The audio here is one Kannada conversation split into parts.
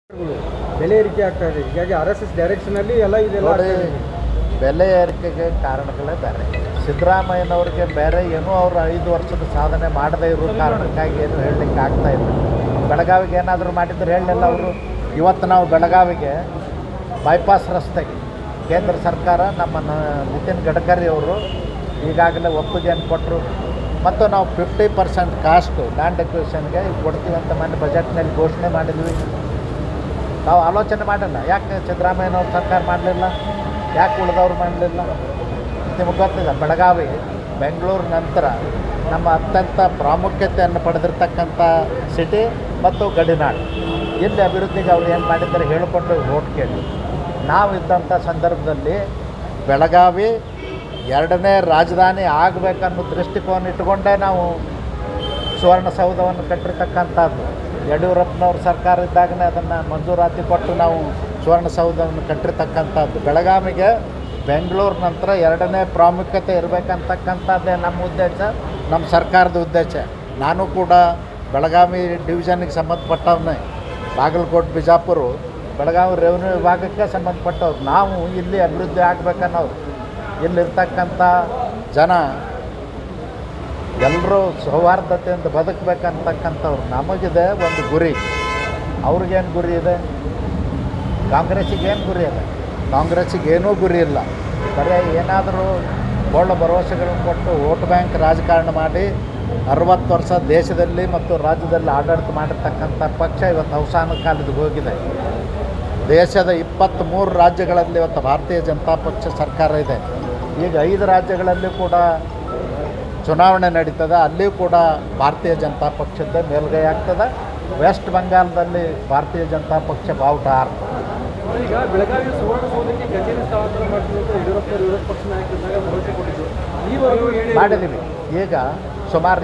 ಬೆಲೆ ಏರಿಕೆ ಆಗ್ತಾ ಇದೆ. ಹೀಗಾಗಿ RSS ಡೈರೆಕ್ಷನಲ್ಲಿ ಎಲ್ಲ ಇದೆಲ್ಲ ನೋಡಿ, ಬೆಲೆ ಏರಿಕೆಗೆ ಕಾರಣಗಳೇ ಬೇರೆ. ಸಿದ್ದರಾಮಯ್ಯನವ್ರಿಗೆ ಬೇರೆ ಏನೋ ಅವರು 5 ವರ್ಷದ ಸಾಧನೆ ಮಾಡದೇ ಇರೋ ಕಾರಣಕ್ಕಾಗಿ ಏನು ಹೇಳಲಿಕ್ಕೆ ಆಗ್ತಾ ಇಲ್ಲ. ಬೆಳಗಾವಿಗೆ ಏನಾದರೂ ಮಾಡಿದ್ರೆ ಹೇಳಲಿಲ್ಲ ಅವರು. ಇವತ್ತು ನಾವು ಬೆಳಗಾವಿಗೆ ಬೈಪಾಸ್ ರಸ್ತೆಗೆ ಕೇಂದ್ರ ಸರ್ಕಾರ ನಮ್ಮ ನಿತಿನ್ ಗಡ್ಕರಿ ಅವರು ಈಗಾಗಲೇ ಒಪ್ಪಿಗೆಯನ್ನು ಕೊಟ್ಟರು. ಮತ್ತು ನಾವು 50% ಕಾಸ್ಟು ಲ್ಯಾಂಡ್ ಎಕ್ವಿಷನ್ಗೆ ಕೊಡ್ತೀವಿ ಅಂತ ಮೊನ್ನೆ ಬಜೆಟ್ನಲ್ಲಿ ಘೋಷಣೆ ಮಾಡಿದ್ವಿ. ನಾವು ಆಲೋಚನೆ ಮಾಡಿಲ್ಲ. ಯಾಕೆ ಸಿದ್ದರಾಮಯ್ಯನವ್ರ ಸರ್ಕಾರ ಮಾಡಲಿಲ್ಲ? ಯಾಕೆ ಉಳಿದವ್ರು ಮಾಡಲಿಲ್ಲ? ನಿಮಗೆ ಗೊತ್ತಿದೆ, ಬೆಳಗಾವಿ ಬೆಂಗಳೂರು ನಂತರ ನಮ್ಮ ಅತ್ಯಂತ ಪ್ರಾಮುಖ್ಯತೆಯನ್ನು ಪಡೆದಿರ್ತಕ್ಕಂಥ ಸಿಟಿ ಮತ್ತು ಗಡಿನಾಡು. ಇಲ್ಲಿ ಅಭಿವೃದ್ಧಿಗೆ ಅವ್ರು ಏನು ಮಾಡಿದ್ದಾರೆ ಹೇಳಿಕೊಂಡು ವೋಟ್ ಕೇಳಿ. ನಾವು ಇದ್ದಂಥ ಸಂದರ್ಭದಲ್ಲಿ ಬೆಳಗಾವಿ 2ನೇ ರಾಜಧಾನಿ ಆಗಬೇಕನ್ನೋ ದೃಷ್ಟಿಕೋನ ಇಟ್ಟುಕೊಂಡೇ ನಾವು ಸುವರ್ಣಸೌಧವನ್ನು ಕಟ್ಟಿರ್ತಕ್ಕಂಥದ್ದು. ಯಡಿಯೂರಪ್ಪನವ್ರ ಸರ್ಕಾರ ಇದ್ದಾಗಲೇ ಅದನ್ನು ಮಂಜೂರಾತಿ ಕೊಟ್ಟು ನಾವು ಸುವರ್ಣಸೌಧವನ್ನು ಕಟ್ಟಿರ್ತಕ್ಕಂಥದ್ದು. ಬೆಳಗಾವಿಗೆ ಬೆಂಗಳೂರು ನಂತರ 2ನೇ ಪ್ರಾಮುಖ್ಯತೆ ಇರಬೇಕಂತಕ್ಕಂಥದ್ದೇ ನಮ್ಮ ಉದ್ದೇಶ, ನಮ್ಮ ಸರ್ಕಾರದ ಉದ್ದೇಶ. ನಾನು ಕೂಡ ಬೆಳಗಾವಿ ಡಿವಿಷನ್ಗೆ ಸಂಬಂಧಪಟ್ಟವನ್ನೇ. ಬಾಗಲಕೋಟೆ, ಬಿಜಾಪುರ, ಬೆಳಗಾವಿ ರೆವಿನ್ಯೂ ವಿಭಾಗಕ್ಕೆ ಸಂಬಂಧಪಟ್ಟವ್ರು. ನಾವು ಇಲ್ಲಿ ಅಭಿವೃದ್ಧಿ ಆಗಬೇಕನ್ನೋರು. ಇಲ್ಲಿರ್ತಕ್ಕಂಥ ಜನ ಎಲ್ಲರೂ ಸೌಹಾರ್ದತೆಯಿಂದ ಬದುಕಬೇಕಂತಕ್ಕಂಥವ್ರು. ನಮಗಿದೆ ಒಂದು ಗುರಿ. ಅವ್ರಿಗೇನು ಗುರಿ ಇದೆ? ಕಾಂಗ್ರೆಸ್ಸಿಗೇನು ಗುರಿ ಇದೆ? ಕಾಂಗ್ರೆಸ್ಸಿಗೇನೂ ಗುರಿ ಇಲ್ಲ. ಬರೀ ಏನಾದರೂ ಒಳ್ಳೆ ಭರವಸೆಗಳನ್ನು ಕೊಟ್ಟು ವೋಟ್ ಬ್ಯಾಂಕ್ ರಾಜಕಾರಣ ಮಾಡಿ 60 ವರ್ಷ ದೇಶದಲ್ಲಿ ಮತ್ತು ರಾಜ್ಯದಲ್ಲಿ ಆಡಳಿತ ಮಾಡಿರ್ತಕ್ಕಂಥ ಪಕ್ಷ ಇವತ್ತು ಅವಸಾನ ಕಾಲದ ಹೋಗಿದೆ. ದೇಶದ 23 ರಾಜ್ಯಗಳಲ್ಲಿ ಇವತ್ತು ಭಾರತೀಯ ಜನತಾ ಪಕ್ಷ ಸರ್ಕಾರ ಇದೆ. ಈಗ 5 ರಾಜ್ಯಗಳಲ್ಲಿ ಕೂಡ ಚುನಾವಣೆ ನಡೀತದೆ. ಅಲ್ಲಿಯೂ ಕೂಡ ಭಾರತೀಯ ಜನತಾ ಪಕ್ಷದ ಮೇಲ್ಗೈ ಆಗ್ತದೆ. ವೆಸ್ಟ್ ಬೆಂಗಾಲದಲ್ಲಿ ಭಾರತೀಯ ಜನತಾ ಪಕ್ಷ ಬಾವುಟ ಹಾರ್ತದೆ. ಈಗ ಬೆಳಗಾವಿ ಸುವರ್ಣಸೌಧಕ್ಕೆ ಕಚೇರಿ ಸ್ಥಳಾಂತರ ಮಾಡ್ತೀವಿ ಅಂತ ಯಡಿಯೂರಪ್ಪನವರು ವಿರೋಧ ಪಕ್ಷ ನಾಯಕರಿದ್ದಾಗ ಭರವಸೆ ಕೊಟ್ಟಿದ್ದರು. ಈವರೆಗೂ ಮಾಡಿದ್ದೀವಿ. ಈಗ ಸುಮಾರು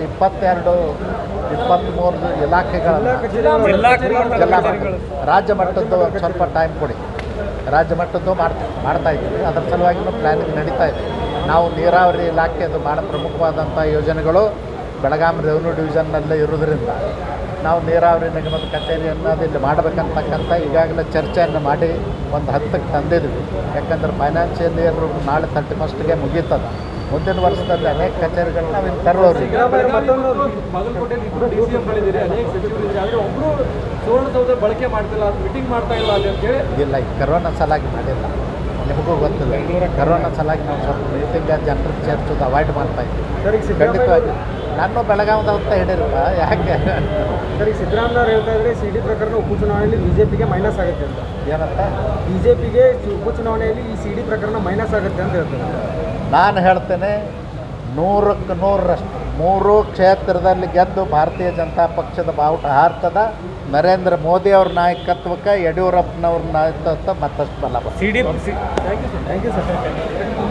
22-23 ಇಲಾಖೆಗಳನ್ನು ಜಿಲ್ಲಾ ರಾಜ್ಯ ಮಟ್ಟದ್ದು ಒಂದು ಸ್ವಲ್ಪ ಟೈಮ್ ಕೊಡಿ. ರಾಜ್ಯ ಮಟ್ಟದ್ದು ಮಾಡ್ತಾ ಇದ್ದೀವಿ. ಅದರ ಸಲುವಾಗಿಯೂ ಪ್ಲ್ಯಾನಿಂಗ್ ನಡೀತಾ ಇದೆ. ನಾವು ನೀರಾವರಿ ಇಲಾಖೆದು ಪ್ರಮುಖವಾದಂಥ ಯೋಜನೆಗಳು ಬೆಳಗಾವಿ ರೆವಿನ್ಯೂ ಡಿವಿಷನ್ನಲ್ಲೇ ಇರೋದ್ರಿಂದ ನಾವು ನೀರಾವರಿ ನಿಗಮದ ಕಚೇರಿಯನ್ನು ಇಲ್ಲಿ ಮಾಡಬೇಕಂತಕ್ಕಂಥ ಈಗಾಗಲೇ ಚರ್ಚೆಯನ್ನು ಮಾಡಿ ಒಂದು ಹಂತಕ್ಕೆ ತಂದಿದ್ವಿ. ಯಾಕಂದ್ರೆ ಫೈನಾನ್ಷಿಯಲ್ ಇಯರ್ ನಾಳೆ 31ಗೆ ಮುಗೀತದೆ. ಮುಂದಿನ ವರ್ಷದಲ್ಲಿ ಅನೇಕ ಕಚೇರಿಗಳನ್ನ ನಾವು ಇಲ್ಲಿ ತರೋರಿ. ಬಾಗಲಕೋಟೆಯಲ್ಲಿ ಇಬ್ಬರು DCMಗಳಿದ್ದೀರಿ, ಅನೇಕ ಸಚಿವರಿದ್ದೀರಿ, ಆದರೆ ಒಬ್ಬರು ಸುವರ್ಣಸೌಧ ಬಳಕೆ ಮಾಡ್ತಿಲ್ಲ, ಮೀಟಿಂಗ್ ಮಾಡ್ತಾ ಇಲ್ಲ ಅಲ್ಲಿ ಅಂತೇಳಿ. ಇಲ್ಲ, ಈ ಕರೋನಾ ಸಲಾಗಿ ಮಾಡಿಲ್ಲ. ನಿಮಗೂ ಗೊತ್ತಿಲ್ಲ, ಕರೋನಾ ಸಲಾಗಿ ನಾವು ಸ್ವಲ್ಪ ಮೀಟಿಂಗ್ ಜನರಿಗೆ ಸೇರಿಸೋದು ಅವಾಯ್ಡ್ ಮಾಡ್ತಾ ಇದ್ದೀವಿ. ಖಂಡಿತವಾಗಿ ನಾನು ಬೆಳಗಾವಿದ ಅಂತ ಹೇಳಿರಲ್ಲ. ಯಾಕೆ ಸರಿ, ಸಿದ್ದರಾಮಯ್ಯವ್ರು ಹೇಳ್ತಾ ಇದ್ರೆ CD ಪ್ರಕರಣ ಉಪಚುನಾವಣೆಯಲ್ಲಿ BJPಗೆ ಮೈನಸ್ ಆಗುತ್ತೆ ಅಂತ. ಏನಂತ? BJPಗೆ ಉಪಚುನಾವಣೆಯಲ್ಲಿ ಈ CD ಪ್ರಕರಣ ಮೈನಸ್ ಆಗುತ್ತೆ ಅಂತ ಹೇಳ್ತಾರೆ. ನಾನು ಹೇಳ್ತೇನೆ, 100ಕ್ಕೆ 100ರಷ್ಟು 3 ಕ್ಷೇತ್ರದಲ್ಲಿ ಗೆದ್ದು ಭಾರತೀಯ ಜನತಾ ಪಕ್ಷದ ಬಾವುಟ ಹಾರ್ತದ. ನರೇಂದ್ರ ಮೋದಿ ಅವ್ರ ನಾಯಕತ್ವಕ್ಕೆ ಯಡಿಯೂರಪ್ಪನವ್ರ ನಾಯಕತ್ವ ಮತ್ತಷ್ಟು ಬಲ. Thank you sir.